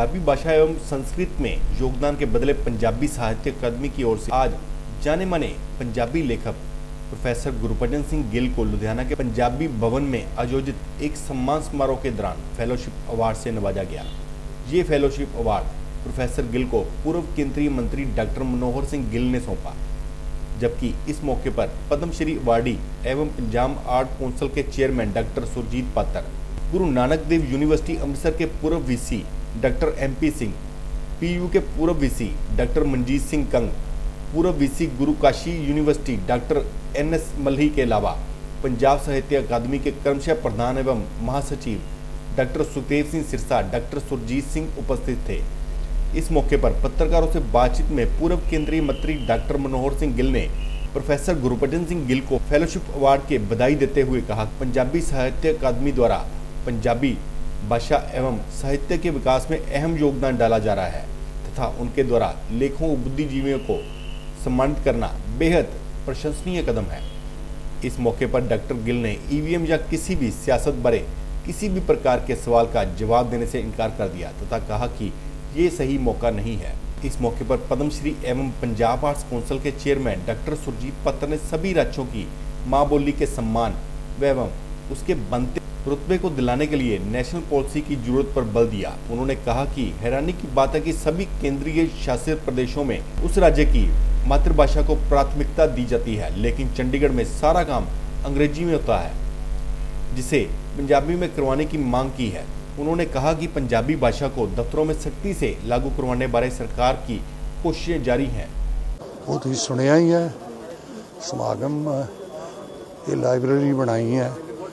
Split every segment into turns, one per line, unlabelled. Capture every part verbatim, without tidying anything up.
पंजाबी भाषा एवं संस्कृत में योगदान के बदले पंजाबी साहित्य अकादमी की ओर से आज जाने माने पंजाबी लेखक प्रोफेसर गुरभजन सिंह गिल को लुधियाना के पंजाबी भवन में आयोजित एक सम्मान समारोह के दौरान फेलोशिप अवार्ड से नवाजा गया। ये फेलोशिप अवार्ड प्रोफेसर गिल को पूर्व केंद्रीय मंत्री डॉक्टर मनोहर सिंह गिल ने सौंपा, जबकि इस मौके पर पद्मश्री अवार्डी एवं पंजाब आर्ट काउंसिल के chairman doctor Surjit Patar, Guru Nanak Dev university Amritsar के पूर्व VC doctor M P Singh, PU के पूर्व वीसी डॉक्टर मनजीत सिंह कंग, पूर्व VC Guru Kashi university doctor N S Malhi के अलावा पंजाब साहित्य अकादमी के कर्मशः प्रधान एवं महासचिव डॉक्टर सुखदेव सिंह सिरसा, डॉक्टर सुरजीत सिंह उपस्थित थे। इस मौके पर पत्रकारों से बातचीत में पूर्व केंद्रीय मंत्री डॉक्टर मनोहर सिंह गिल ने प्रोफेसर गुरभजन सिंह गिल को फेलोशिप अवार्ड के बधाई देते हुए कहा, पंजाबी साहित्य अकादमी द्वारा पंजाबी भाषा एवं साहित्य के विकास में अहम योगदान डाला जा रहा है तथा उनके द्वारा लेखकों और बुद्धिजीवियों को सम्मानित करना बेहद प्रशंसनीय कदम है। इस मौके पर डॉक्टर गिल ने ई वी एम या किसी भी सियासत बारे किसी भी प्रकार के सवाल का जवाब देने से इनकार कर दिया तथा कहा कि ये सही मौका नहीं है। इस मौके पर पद्मश्री एवं पंजाब आर्ट्स काउंसिल के चेयरमैन डॉक्टर सुरजीत पात्र ने सभी राज्यों की माँ बोली के सम्मान एवं उसके बनते रुतबे को दिलाने के लिए नेशनल पॉलिसी की जरूरत पर बल दिया। उन्होंने कहा कि हैरानी की बात है कि सभी केंद्रीय शासित प्रदेशों में उस राज्य की मातृभाषा को प्राथमिकता दी जाती है, लेकिन चंडीगढ़ में सारा काम अंग्रेजी में होता है, जिसे पंजाबी में करवाने की मांग की है। उन्होंने कहा कि पंजाबी भाषा को दफ्तरों में सख्ती से लागू करवाने बारे सरकार की कोशिशें जारी हैं।
वो तो सुनिया ही है, समागम ये लाइब्रेरी बनाई है,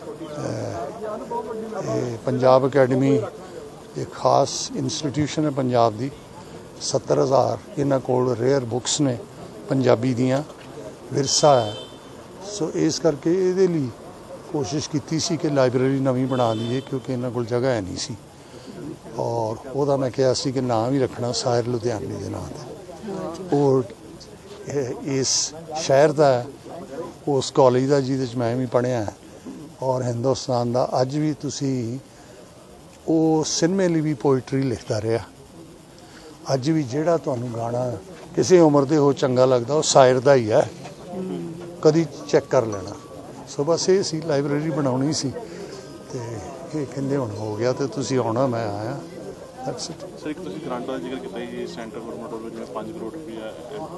पंजाब अकैडमी एक खास इंस्टीट्यूशन है पंजाब दी, सत्तर हज़ार इन्हां कोल रेयर बुक्स ने पंजाबी दियां, विरसा है। सो इस करके इहदे लई कोशिश की सी कि लाइब्रेरी नवीं बना लईए, क्योंकि इन्हां कोल जगह है नहीं सी और उहदा मैं कहा सी कि नाम ही रखना साहिर लुधियानवी दे नाम ते। और इस शहर दा उस कॉलेज दा जिहदे च मैं भी पढ़िया और हिंदुस्तान दा अज भी तुसी वो सिनेमे लिए भी पोइट्री लिखता रहा। अज भी जिहड़ा तुहानूं गाना किसी उम्र दे हो चंगा लगदा वो शायर दा ही है, कदी चैक कर लेना। सो बस ये सी लाइब्रेरी बनाउणी सी ते ये कहंदे हुण हो गया ते तुसी आउणा, मैं आया। That's it.
सर, एक तुसी ग्रांट दा जिक्र कीता जी, सेंटर गवर्नमेंट वालों जिवें पाँच करोड़ रुपया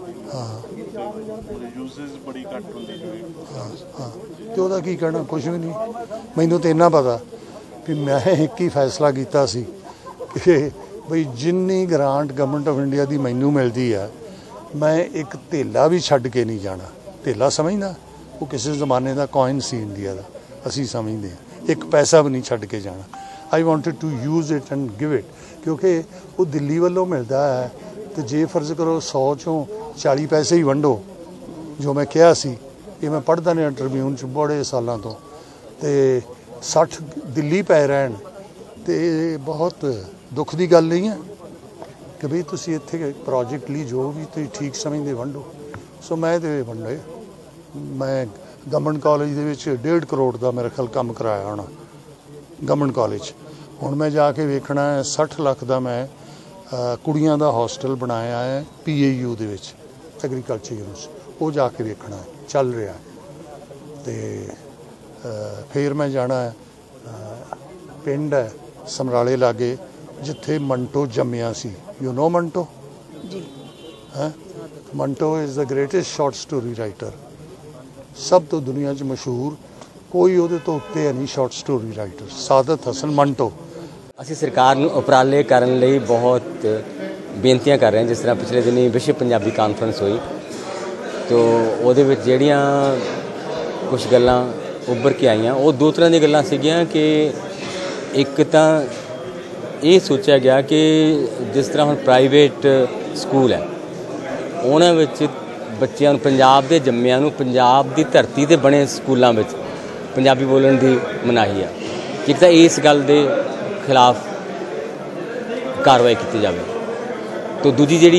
हां यूजेस बड़ी घट हुंदी जी।
हां ते ओहदा की कहना, कुछ भी नहीं। मैनूं ते इन्ना पता भी मैं एक ही फैसला किया सी कि बई जिन्नी ग्रांट गवर्नमेंट ऑफ इंडिया की मैनू मिलती है, मैं एक धेला भी छड्ड के नहीं जाना। धेला समझदा, वो किसी जमाने का कॉइन सी इंडिया का, असी समझते हैं, एक पैसा भी नहीं छड्ड के जाना। I wanted to use it and give it, क्योंकि वो दिल्ली वालों मिलता है तो जे फर्ज करो सौ चों चाली पैसे ही वंडो, जो मैं कहा सी, ये मैं पढ़दा नहीं ट्रिब्यून च बड़े सालों तो, ते सठ दिल्ली पै रहन ते बहुत दुख की गल नहीं है कि बई तुसी इत्थे प्रोजेक्ट ली जो भी तुसीं ठीक समझदे वंडो। सो मैं तो वंडे, मैं गवर्नमेंट कॉलेज दे विच डेढ़ करोड़ का मेरे ख्याल काम कराया होना गवर्नमेंट कॉलेज। हुण मैं जाके वेखना है सठ लाख का मैं कुड़ियां दा हॉस्टल बनाया है पी ए यू दे विच एग्रीकल्चर यूनिवर्सिटी, वो जाके वेखना है, चल रहा है। तो फिर मैं जाना है पिंड है समराले लागे जिथे मंटो जम्मिया सी। You know Manto ji? है Manto is the greatest short story writer, सब तो दुनिया च मशहूर, कोई उहदे तो उत्ते है नहीं short story writer, Saadat Hasan Manto.
ਅਸੀਂ ਸਰਕਾਰ ਨੂੰ ਉਪਰਾਲੇ ਕਰਨ ਲਈ ਬਹੁਤ ਬੇਨਤੀਆਂ ਕਰ ਰਹੇ ਹਾਂ। ਜਿਸ ਤਰ੍ਹਾਂ ਪਿਛਲੇ ਦਿਨੀ ਵਿਸ਼ਵ ਪੰਜਾਬੀ ਕਾਨਫਰੰਸ ਹੋਈ, तो ਉਹਦੇ ਵਿੱਚ ਜਿਹੜੀਆਂ ਕੁਝ ਗੱਲਾਂ ਉੱਭਰ ਕੇ ਆਈਆਂ, ਉਹ ਦੋ ਤਰ੍ਹਾਂ ਦੀਆਂ ਗੱਲਾਂ ਸੀਗੀਆਂ ਕਿ ਇੱਕ ਤਾਂ ਇਹ ਸੋਚਿਆ ਗਿਆ ਕਿ ਜਿਸ ਤਰ੍ਹਾਂ ਹੁਣ ਪ੍ਰਾਈਵੇਟ ਸਕੂਲ ਹੈ, ਉਹਨਾਂ ਵਿੱਚ ਬੱਚਿਆਂ ਨੂੰ, ਪੰਜਾਬ ਦੇ ਜੰਮਿਆਂ ਨੂੰ, ਪੰਜਾਬ ਦੀ ਧਰਤੀ 'ਤੇ ਬਣੇ ਸਕੂਲਾਂ ਵਿੱਚ ਪੰਜਾਬੀ ਬੋਲਣ ਦੀ ਮਨਾਹੀ ਆ। ਇੱਕ ਤਾਂ ਇਸ ਗੱਲ ਦੇ खिलाफ कार्रवाई की जाए, तो दूजी जी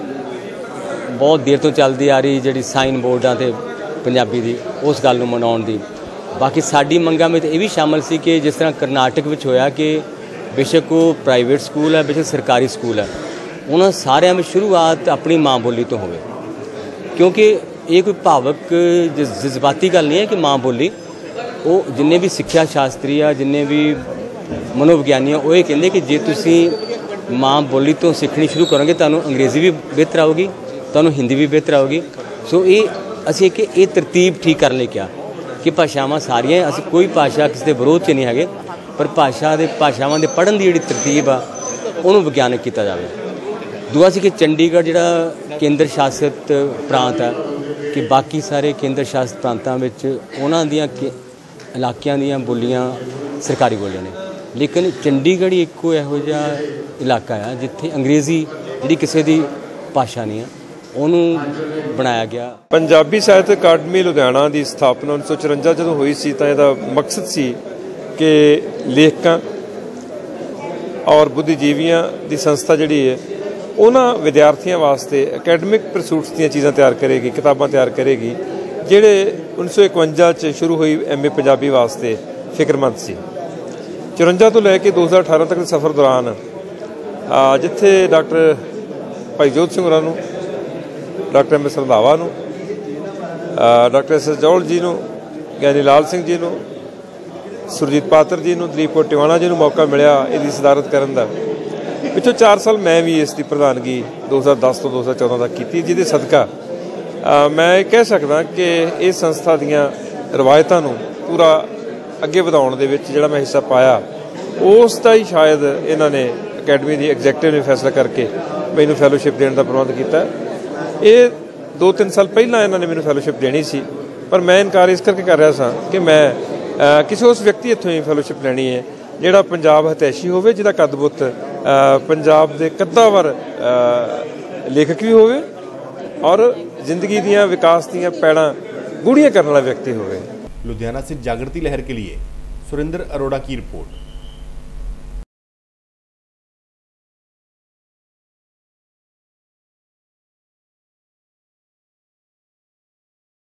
बहुत देर तो चलती आ रही जी साइन बोर्डा से पंजाबी की, उस गल मनाने की। बाकी साड़ी मंगा में तो यह भी शामिल सी कि जिस तरह करनाटक में होया कि बेशक वो प्राइवेट स्कूल है, बेशक सरकारी स्कूल है, उन्होंने सारिਆਂ में शुरुआत अपनी माँ बोली तो होवे, क्योंकि ये कोई भावक जज्बाती गल नहीं है कि माँ बोली वो जिन्ने भी सिक्ख्या शास्त्री आ, जिन्ने भी मनोविग्यानी आ, वो ये कहते कि जे तुसी माँ बोली तो सीखनी शुरू करोगे तुहानूं अंग्रेज़ी भी बेहतर आऊगी, तुहानूं हिंदी भी बेहतर आऊगी। सो ये असीं कि ये तरतीब ठीक करने ਲਈ ਕਿਹਾ कि भाषावां सारियां, असीं कोई भाषा किसी के विरोध च नहीं है, पर भाषा दे भाषावां दे पढ़न दी जिहड़ी तरतीब आ उहनूं विग्यानक किया जाए। दूआ सी कि चंडीगढ़ जिहड़ा केंद्र शासित प्रांत है कि बाकी सारे केंद्र शासित प्रांतां विच उहनां दियां इलाकिਆਂ ਦੀਆਂ ਬੋਲੀਆਂ सरकारी बोलियां ने, लेकिन चंडीगढ़ ही इक्को इहो जिहा इलाका है जिथे अंग्रेज़ी जिहड़ी किसी दी भाषा नहीं है ਉਹਨੂੰ ਬਣਾਇਆ ਗਿਆ।
पंजाबी साहित्य अकाडमी लुधियाना की स्थापना उन्नीस सौ चौरंजा जो हुई सी तां इहदा मकसद सी कि लेखकां और बुद्धिजीवियों की संस्था जिहड़ी है उन्हां विद्यार्थियों वास्ते अकैडमिक परसूट्स दी चीज़ां तैयार करेगी, किताबां तैयार करेगी, जिहड़े उन्नीस सौ इकवंजा च शुरू हुई एम ए पंजाबी वास्ते फिक्रमंद सी। चौरंजा तो लैके दो हज़ार अठारह तक के सफ़र दौरान जिथे डॉक्टर भाई जोत सिंह होरां नूं, डॉक्टर एम एस रंधावा नूं, doctor S S Johal ji नूं, ज्ञानी लाल सिंह जी नूं, सुरजीत पात्र जी नूं, दलीप कौर टिवाणा जी नूं मौका मिलिया इसकी सदारत करन दा। पिछों चार साल मैं भी इसकी प्रधानगी दो हज़ार दस तो दो हज़ार चौदह तक की, जिहदे सदका मैं कह सकदा कि इस संस्था दीयां रवायतां नूं पूरा अगे वधाउण दे विच जिहड़ा मैं हिस्सा पाया उस दा ही शायद इन्हां ने अकैडमी दी एग्जैक्टिव ने फैसला करके मैनूं फैलोशिप देण दा प्रबंध कीता। ये दो तीन साल पहलां इन्हां ने मैनूं फैलोशिप देनी सी, पर मैं इनकार इस करके कर रहा सां कि मैं किसी उस व्यक्ति इत्थों ही फैलोशिप लैनी है जिहड़ा पंजाब हतैशी होवे, जिहदा कदबुत पंजाब दे कद्दावर लेखक भी होवे और जिंदगी दियां विकास दियां पैड़ां गूढ़ियां करने वाला व्यक्ति होवे।
लुधियाना से जागृति लहर के लिए सुरेंद्र अरोड़ा की रिपोर्ट।